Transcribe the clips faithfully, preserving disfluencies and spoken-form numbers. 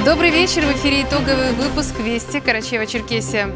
Добрый вечер. В эфире итоговый выпуск «Вести. Карачаево-Черкесия».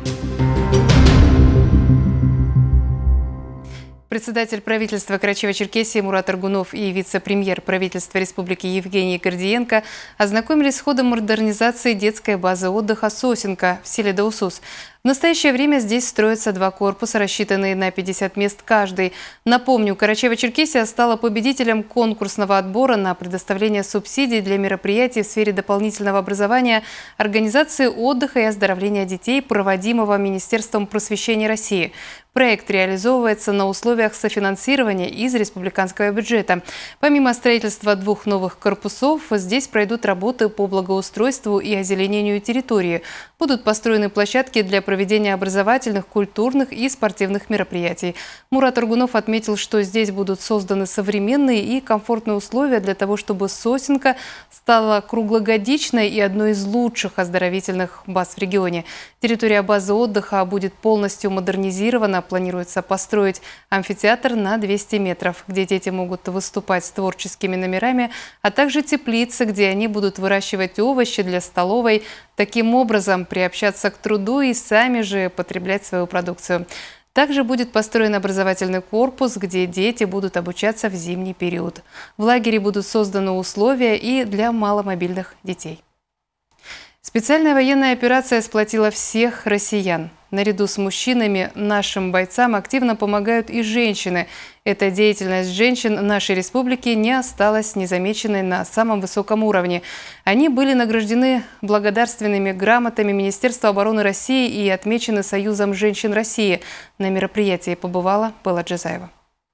Председатель правительства Карачаево-Черкесии Мурат Аргунов и вице-премьер правительства республики Евгений Гордиенко ознакомились с ходом модернизации детской базы отдыха «Сосенка» в селе Даусус. В настоящее время здесь строятся два корпуса, рассчитанные на пятьдесят мест каждый. Напомню, Карачаево-Черкесия стала победителем конкурсного отбора на предоставление субсидий для мероприятий в сфере дополнительного образования, организации отдыха и оздоровления детей, проводимого Министерством просвещения России. Проект реализовывается на условиях софинансирования из республиканского бюджета. Помимо строительства двух новых корпусов, здесь пройдут работы по благоустройству и озеленению территории. Будут построены площадки для проведения образовательных, культурных и спортивных мероприятий. Мурат Аргунов отметил, что здесь будут созданы современные и комфортные условия для того, чтобы «Сосенка» стала круглогодичной и одной из лучших оздоровительных баз в регионе. Территория базы отдыха будет полностью модернизирована. Планируется построить амфитеатр на двести метров, где дети могут выступать с творческими номерами, а также теплицы, где они будут выращивать овощи для столовой, таким образом приобщаться к труду и сами же потреблять свою продукцию. Также будет построен образовательный корпус, где дети будут обучаться в зимний период. В лагере будут созданы условия и для маломобильных детей. Специальная военная операция сплотила всех россиян. Наряду с мужчинами нашим бойцам активно помогают и женщины. Эта деятельность женщин нашей республики не осталась незамеченной на самом высоком уровне. Они были награждены благодарственными грамотами Министерства обороны России и отмечены Союзом женщин России. На мероприятии побывала Белла Джазаева.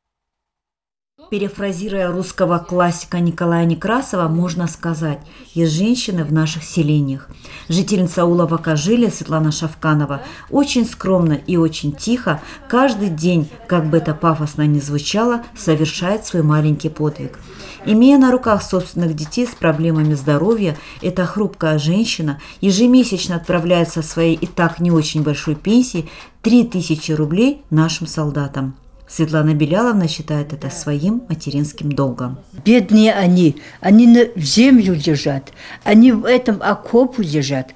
Перефразируя русского классика Николая Некрасова, можно сказать: «Есть женщины в наших селениях». Жительница аула Вакажили Светлана Шавканова очень скромно и очень тихо каждый день, как бы это пафосно ни звучало, совершает свой маленький подвиг. Имея на руках собственных детей с проблемами здоровья, эта хрупкая женщина ежемесячно отправляет со своей и так не очень большой пенсии три тысячи рублей нашим солдатам. Светлана Беляловна считает это своим материнским долгом. Бедные они, они на, в землю лежат, они в этом окопу лежат.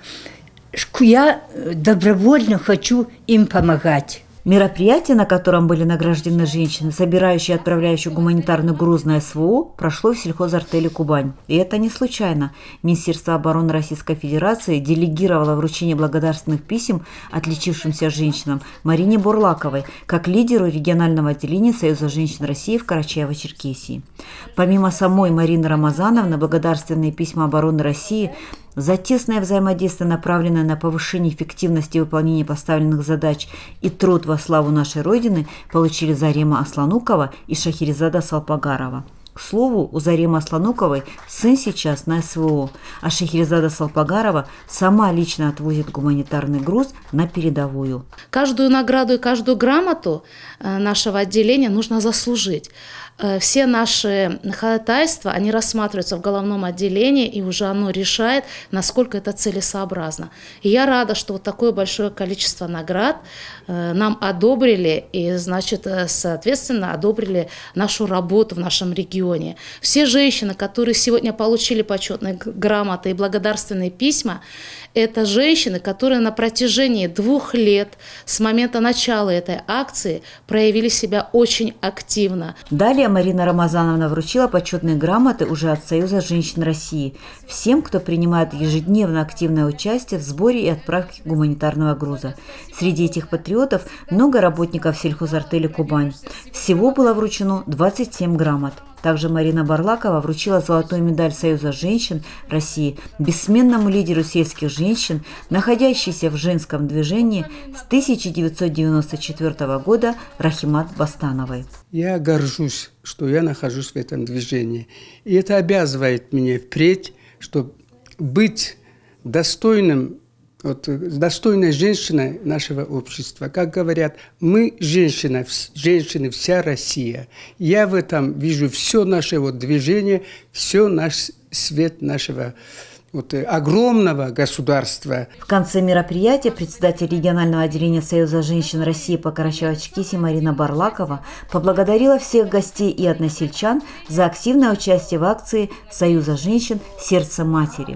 Я добровольно хочу им помогать. Мероприятие, на котором были награждены женщины, собирающие и отправляющие гуманитарный груз на СВО, прошло в сельхозартели «Кубань». И это не случайно. Министерство обороны Российской Федерации делегировало вручение благодарственных писем отличившимся женщинам Марине Бурлаковой как лидеру регионального отделения Союза женщин России в Карачаево-Черкесии. Помимо самой Марины Рамазановны, благодарственные письма обороны России за тесное взаимодействие, направленное на повышение эффективности выполнения поставленных задач и труд во славу нашей Родины, получили Зарема Асланукова и Шахерезада Салпагарова. К слову, у Заремы Аслануковой сын сейчас на СВО, а Шахерезада Салпагарова сама лично отвозит гуманитарный груз на передовую. Каждую награду и каждую грамоту нашего отделения нужно заслужить. Все наши ходатайства, они рассматриваются в головном отделении, и уже оно решает, насколько это целесообразно. И я рада, что вот такое большое количество наград нам одобрили, и, значит, соответственно, одобрили нашу работу в нашем регионе. Все женщины, которые сегодня получили почетные грамоты и благодарственные письма, это женщины, которые на протяжении двух лет с момента начала этой акции проявили себя очень активно. Далее Марина Рамазановна вручила почетные грамоты уже от Союза женщин России всем, кто принимает ежедневно активное участие в сборе и отправке гуманитарного груза. Среди этих патриотов много работников сельхозартели «Кубань». Всего было вручено двадцать семь грамот. Также Марина Бурлакова вручила золотую медаль Союза женщин России бессменному лидеру сельских женщин, находящейся в женском движении с тысяча девятьсот девяносто четвёртого года Рахимат Бастановой. Я горжусь, что я нахожусь в этом движении. И это обязывает меня впредь, чтобы быть достойным, вот, достойной женщиной нашего общества. Как говорят, мы женщина, женщины, вся Россия. Я в этом вижу все наше вот движение, все наш свет нашего вот, огромного государства. В конце мероприятия председатель регионального отделения Союза женщин России по Карачаево-Черкесии Марина Бурлакова поблагодарила всех гостей и односельчан за активное участие в акции Союза женщин «Сердце матери».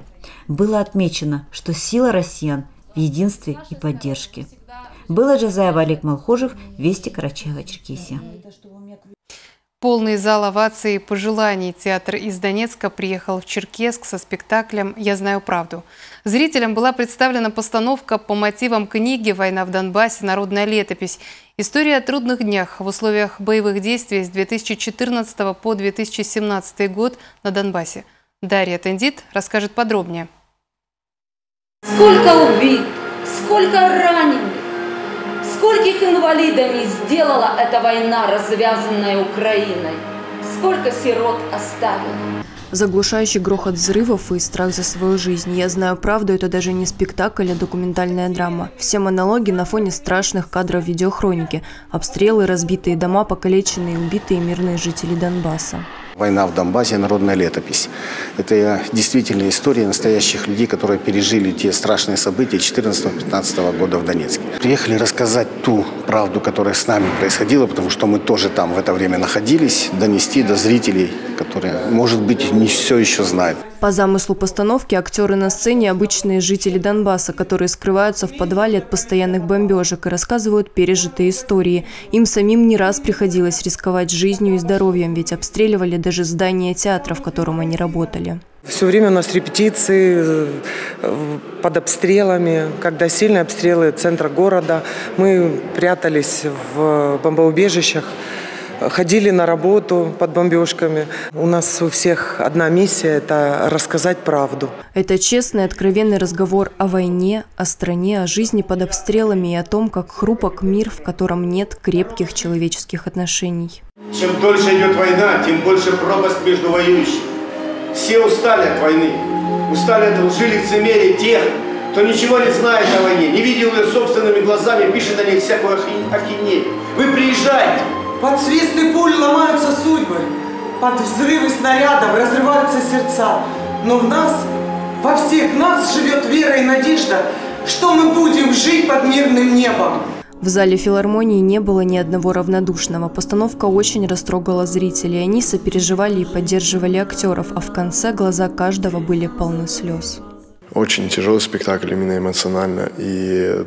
было отмечено, что сила россиян в единстве и поддержке. Была Джазаева, Олег Малхожев, Вести, Карачаево-Черкесия. Полный зал оваций и пожеланий. Театр из Донецка приехал в Черкесск со спектаклем «Я знаю правду». Зрителям была представлена постановка по мотивам книги «Война в Донбассе. Народная летопись». История о трудных днях в условиях боевых действий с две тысячи четырнадцатого по две тысячи семнадцатый год на Донбассе. Дарья Тендит расскажет подробнее. Сколько убит, сколько раненых, скольких инвалидами сделала эта война, развязанная Украиной, сколько сирот оставила. Заглушающий грохот взрывов и страх за свою жизнь. «Я знаю правду» – это даже не спектакль, а документальная драма. Все монологи на фоне страшных кадров видеохроники. Обстрелы, разбитые дома, покалеченные и убитые мирные жители Донбасса. «Война в Донбассе. Народная летопись». Это действительно история настоящих людей, которые пережили те страшные события четырнадцатого-пятнадцатого года в Донецке. Приехали рассказать ту правду, которая с нами происходила, потому что мы тоже там в это время находились, донести до зрителей, которые, может быть, не все еще знают. По замыслу постановки актеры на сцене – обычные жители Донбасса, которые скрываются в подвале от постоянных бомбежек и рассказывают пережитые истории. Им самим не раз приходилось рисковать жизнью и здоровьем, ведь обстреливали даже здание театра, в котором они работали. Все время у нас репетиции под обстрелами. Когда сильные обстрелы центра города, мы прятались в бомбоубежищах. Ходили на работу под бомбежками. У нас у всех одна миссия – это рассказать правду. Это честный, откровенный разговор о войне, о стране, о жизни под обстрелами и о том, как хрупок мир, в котором нет крепких человеческих отношений. Чем дольше идет война, тем больше пропасть между воюющими. Все устали от войны. Устали от лжи, лицемерия тех, кто ничего не знает о войне, не видел ее собственными глазами, пишет о ней всякую ахинею. Вы приезжайте. Под свисты пуль ломаются судьбы, под взрывы снарядов разрываются сердца. Но в нас, во всех нас живет вера и надежда, что мы будем жить под мирным небом. В зале филармонии не было ни одного равнодушного. Постановка очень растрогала зрителей. Они сопереживали и поддерживали актеров, а в конце глаза каждого были полны слез. Очень тяжелый спектакль именно эмоционально. И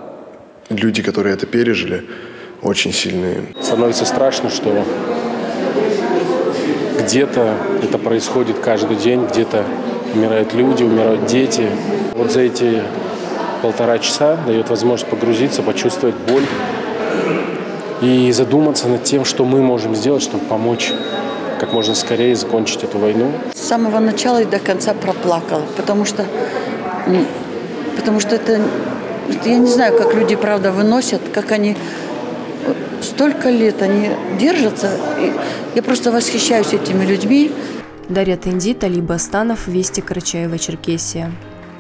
люди, которые это пережили, очень сильные. Становится страшно, что где-то это происходит каждый день, где-то умирают люди, умирают дети. Вот за эти полтора часа дает возможность погрузиться, почувствовать боль и задуматься над тем, что мы можем сделать, чтобы помочь как можно скорее закончить эту войну. С самого начала и до конца проплакала, потому что, потому что это, я не знаю, как люди правда выносят, как они столько лет они держатся. Я просто восхищаюсь этими людьми. Дарья Тендит, Али Бастанов, Вести, Карачаево-Черкесия.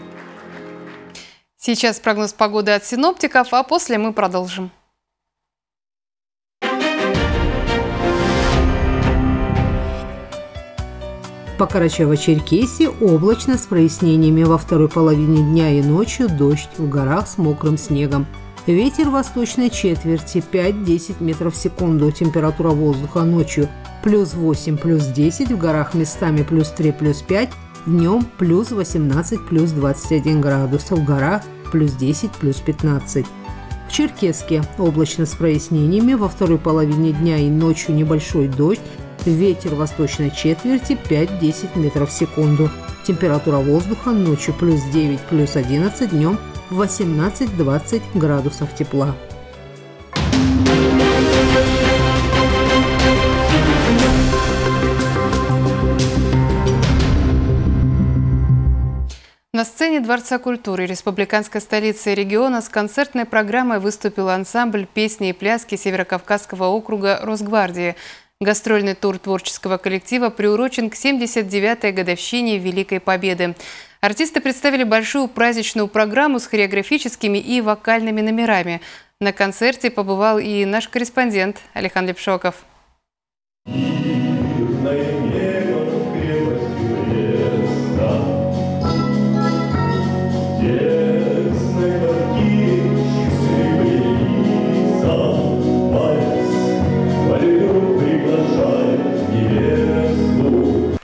Сейчас прогноз погоды от синоптиков, а после мы продолжим. По Карачаево-Черкесии облачно с прояснениями. Во второй половине дня и ночью дождь, в горах с мокрым снегом. Ветер восточной четверти пять-десять метров в секунду. Температура воздуха ночью плюс восемь, плюс десять, в горах местами плюс три, плюс пять, днем плюс восемнадцать, плюс двадцать один градусов, в горах плюс десять, плюс пятнадцать. В Черкесске облачно с прояснениями. Во второй половине дня и ночью небольшой дождь. Ветер восточной четверти пять-десять метров в секунду. Температура воздуха ночью плюс девять, плюс одиннадцать, днем восемнадцать-двадцать градусов тепла. На сцене Дворца культуры республиканской столицы региона с концертной программой выступил ансамбль песни и пляски Северокавказского округа Росгвардии. Гастрольный тур творческого коллектива приурочен к семьдесят девятой годовщине Великой Победы. Артисты представили большую праздничную программу с хореографическими и вокальными номерами. На концерте побывал и наш корреспондент Алихан Лепшоков.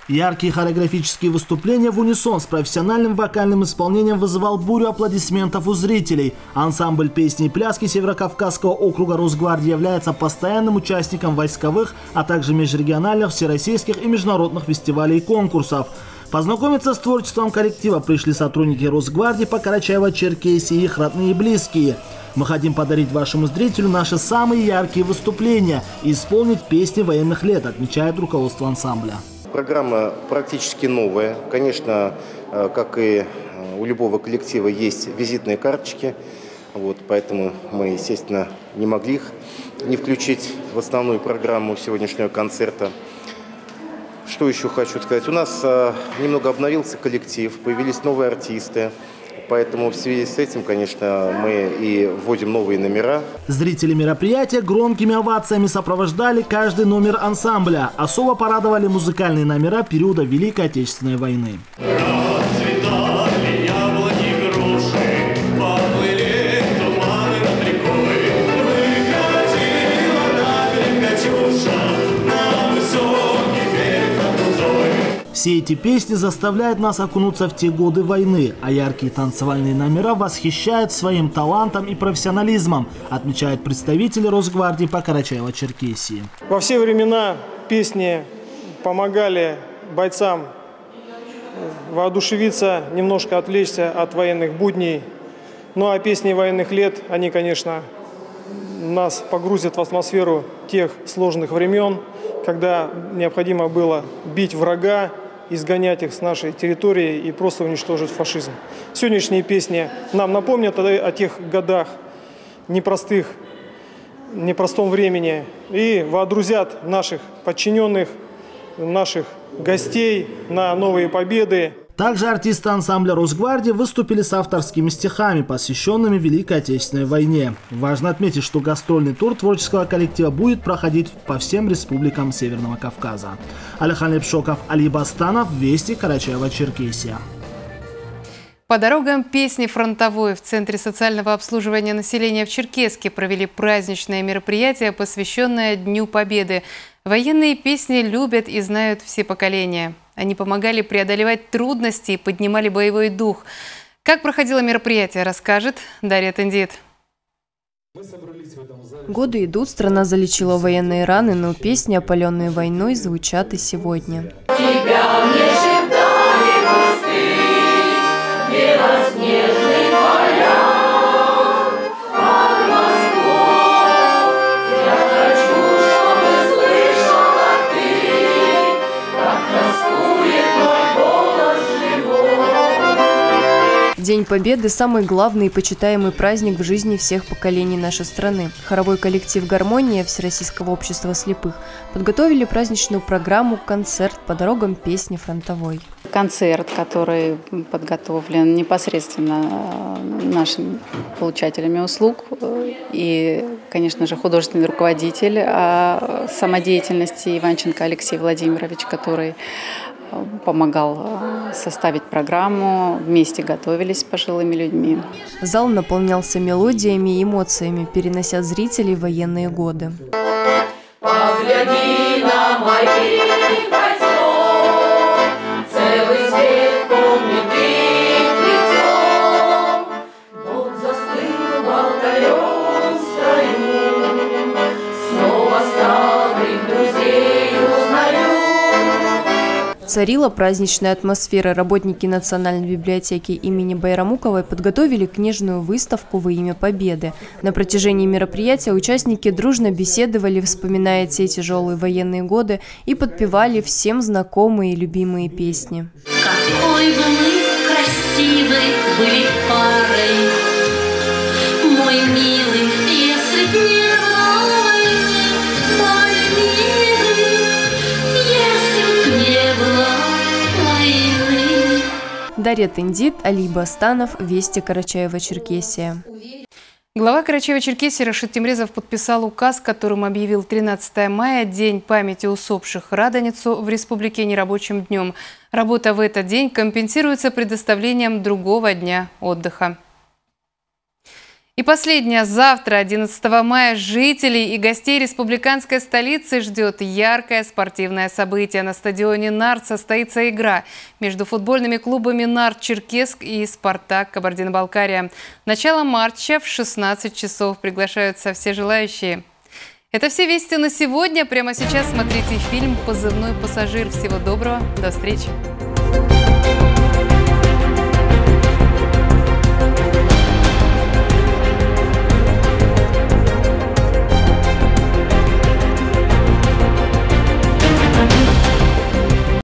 Яркие хореографические выступления в унисон с профессиональным вокальным исполнением вызывал бурю аплодисментов у зрителей. Ансамбль песни и пляски Северокавказского округа Росгвардии является постоянным участником войсковых, а также межрегиональных, всероссийских и международных фестивалей и конкурсов. Познакомиться с творчеством коллектива пришли сотрудники Росгвардии по Карачаево-Черкесии и их родные и близкие. Мы хотим подарить вашему зрителю наши самые яркие выступления и исполнить песни военных лет, отмечает руководство ансамбля. Программа практически новая. Конечно, как и у любого коллектива, есть визитные карточки. Вот, поэтому мы, естественно, не могли их не включить в основную программу сегодняшнего концерта. Что еще хочу сказать? У нас немного обновился коллектив, появились новые артисты. Поэтому в связи с этим, конечно, мы и вводим новые номера. Зрители мероприятия громкими овациями сопровождали каждый номер ансамбля. Особо порадовали музыкальные номера периода Великой Отечественной войны. Все эти песни заставляют нас окунуться в те годы войны, а яркие танцевальные номера восхищают своим талантом и профессионализмом, отмечают представители Росгвардии по Карачаево-Черкесии. Во все времена песни помогали бойцам воодушевиться, немножко отвлечься от военных будней. Ну а песни военных лет, они, конечно, нас погрузят в атмосферу тех сложных времен, когда необходимо было бить врага, изгонять их с нашей территории и просто уничтожить фашизм. Сегодняшние песни нам напомнят о, о тех годах непростых, непростом времени и воодушевят наших подчиненных, наших гостей на новые победы. Также артисты ансамбля Росгвардии выступили с авторскими стихами, посвященными Великой Отечественной войне. Важно отметить, что гастрольный тур творческого коллектива будет проходить по всем республикам Северного Кавказа. Алихан Лепшоков, Али Бастанов, Вести, Карачаево-Черкесия. По дорогам песни фронтовой в Центре социального обслуживания населения в Черкесске провели праздничное мероприятие, посвященное Дню Победы. Военные песни любят и знают все поколения. Они помогали преодолевать трудности и поднимали боевой дух. Как проходило мероприятие, расскажет Дарья Тендит. Годы идут, страна залечила военные раны, но песни, опаленные войной, звучат и сегодня. Тебя мне шептали кусты, белоснежные поля. Под Москвой я хочу, чтобы слышала ты, как тоскует мой голос живой. День Победы – самый главный и почитаемый праздник в жизни всех поколений нашей страны. Хоровой коллектив «Гармония» Всероссийского общества слепых подготовили праздничную программу «Концерт по дорогам песни фронтовой». Концерт, который подготовлен непосредственно нашими получателями услуг и, конечно же, художественный руководитель самодеятельности Иванченко Алексей Владимирович, который помогал составить программу, вместе готовились с пожилыми людьми. Зал наполнялся мелодиями и эмоциями, перенося зрителей в военные годы. Погляди на моих бойцов, целый свет помнит их лицо. Вот застыл батальон в строю, снова старых друзей узнаю. Царила праздничная атмосфера. Работники Национальной библиотеки имени Байрамуковой подготовили книжную выставку во имя Победы. На протяжении мероприятия участники дружно беседовали, вспоминая те тяжелые военные годы, и подпевали всем знакомые и любимые песни. Какой бы мы красивой были парой, мой милый, если б не было войны, мой милый, если б не было войны. Дарья Тендит, Али Бастанов, Вести, Карачаево-Черкесия. Глава Карачаево-Черкесии Рашид Темрезов подписал указ, которым объявил тринадцатое мая День памяти усопших Радоницу в республике нерабочим днем. Работа в этот день компенсируется предоставлением другого дня отдыха. И последнее. Завтра, одиннадцатого мая, жителей и гостей республиканской столицы ждет яркое спортивное событие. На стадионе «Нарт» состоится игра между футбольными клубами «Нарт Черкесск» и «Спартак Кабардино-Балкария». Начало матча в шестнадцать часов. Приглашаются все желающие. Это все вести на сегодня. Прямо сейчас смотрите фильм «Позывной пассажир». Всего доброго. До встречи.